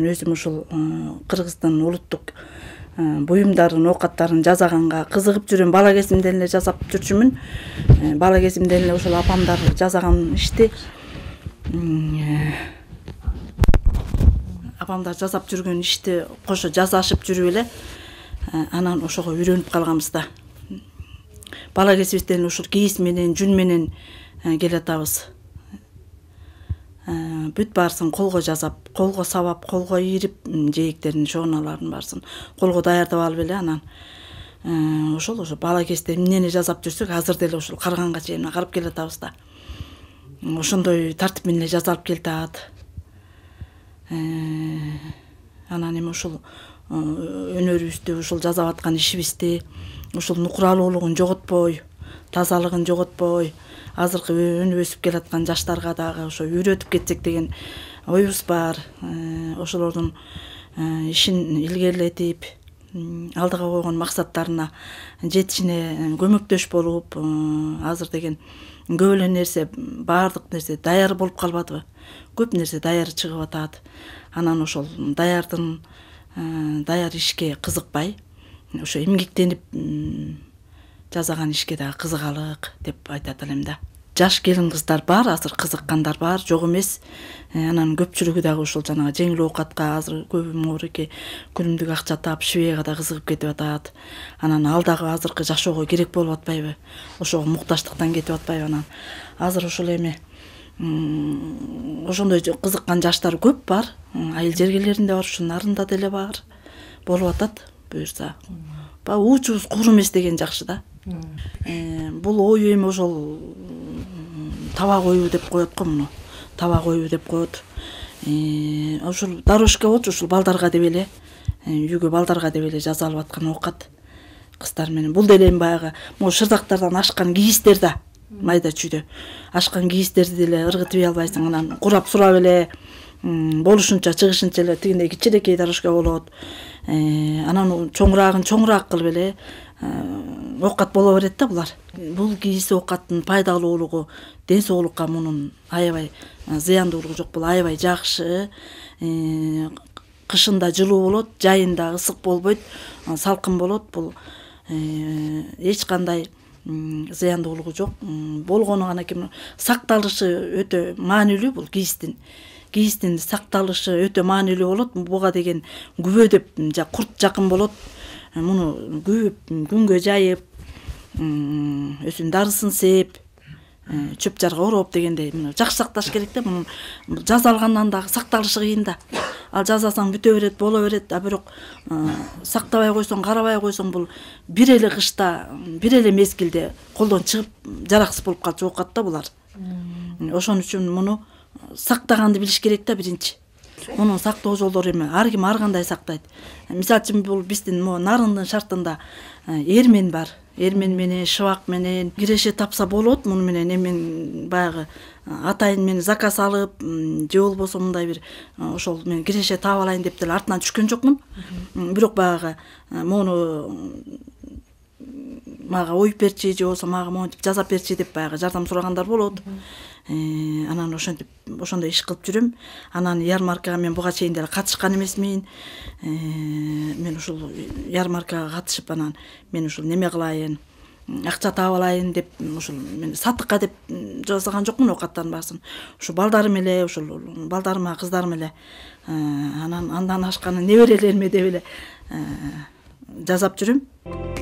өзүм ушул Кыргыздын улуттук буюмдарын, оокаттарын жасаганга кызыгып жүрөм. Бала кезимден эле жасап жүрчүмүн. Бала кезимден эле ушул апамдар жасаган ишти апамдар жасап жүргөн ишти кошо жасашып жүрүп эле анан ошого үйрөнүп калганбыз да. Бала кезибизден ушул кийиз менен, жүн менен келатабыз. Бүт баарысын колго жасап, колго сабап, колго ийирип, жээктерин, шооналарын баарысын колго даярдап алып эле анан ошол бала кезде эмнени жасап жүрсөк, азыр деле ушул карганга чейин карап келатабыз да. Ошондой тартип менен эле жасалып келатат. Анан эми ушул өнөрүбүздү, ушул жасап аткан ишибизди, ушул нукуралуулугун жоготпой, тазалыгын жоготпой, азыркы өнүп өсүп келаткан жаштарга дагы ошо үйрөтүп кетсек деген оюбуз бар. Ошолордун ишин илгерилетип, алдыга койгон максаттарына жетишине көмөктөш болуп, азыр деген көп эле нерсе, баардык нерсе даяр болуп калбадыбы? Көп нерсе даяр чыгып атат. Анан ошол даяр ишке кызыкпай, ошо эмгектенип жасаган ишке дагы кызыгалык деп айтат элем да. Жаш келин кыздар бар, азыр кызыккандар бар, жок эмес. Анан көпчүлүгү дагы ушул жанагы жеңил оокатка азыр көбү моореке күнүмдүк акча таап швейга да кызыгып кетип атат. Анан ал дагы азыркы жашоого керек болуп атпайбы? Ошого мукташтыктан кетип атпайбы анан? Азыр ушул эми ошондой кызыккан жаштар көп бар. Айыл жергелеринде бар, ушул нарында деле бар. Болуп атат буюрса. Уучубуз куру эмес деген жакшы да. Бул ою эми ошол таба коюу деп коет го муну. Таба коюу деп коет. Ошол дорожка болчу, ушул балдарга деп эле, үйгө балдарга деп эле жасалып аткан оокат кыздар менен. Бул деле баягы могу шырдактардан ашкан кийиздер да. Майда чүйдө ашкан кийиздерди деле ыргытып албайсың, анан курап сурап эле болушунча чыгышынча эле тигиндей кичинекей дорожка болот. Анан чоңураак кылып эле оокат боло берет да булар. Бул кийиз оокаттын пайдалуулугу ден соолукка мунун аябай зыяндуулугу жок, бул аябай жакшы. Кышында жылуу болот, жайында ысык болбойт, салкын болот. Бул эч кандай зыяндуулугу жок. Болгону гана сакталышы өтө маанилүү бул кийиздин. Кийиздин сакталышы өтө маанилүү болот. Буга деген күбө курт жакын болот. Муну күйүп, күнгө жайып, өсүн дарысын сээп, чөп жарга ороп дегендей жакшы сакташ керек да. Мунун жасалгандан дагы сакталышы кыйын да. Ал жасасаң бүтө берет, боло берет, а бирок сактабай койсоң, карабай койсоң бул бир эле кышта, бир эле мезгилде колдон чыгып жараксыз болуп калчу оокат да булар. Ошон үчүн муну сактаганды билиш керек да биринчи. Мунун сактоо жолдору эми ар ким ар кандай сактайт. Мисалы үчүн бул биздин нарындын шартында эрмен бар. Эрмен менен, шыбак менен киреше тапса болот. Муну менен эми баягы атайын мен заказ алып, же болбосо мындай бир ошол мен киреше таап алайын деп деле артынан түшкөн жокмун. Бирок баягы мону мага оюп берчи, же болбосо мага монтип жасап берчи деп баягы жардам сурагандар болот. Анан ошондой иш кылып жүрөм. Анан ярмаркага мен буга чейин деле катышкан эмесмин. Мен ушул ярмаркага катышып анан мен ушул неме кылайын, акча таап алайын деп ушул мен сатыкка деп жасаган жокмун оокаттардын баарысын. Ушу балдарым эле, ушул балдарыма, кыздарым эле анан андан ашканы неберелериме деп эле жасап жүрөм.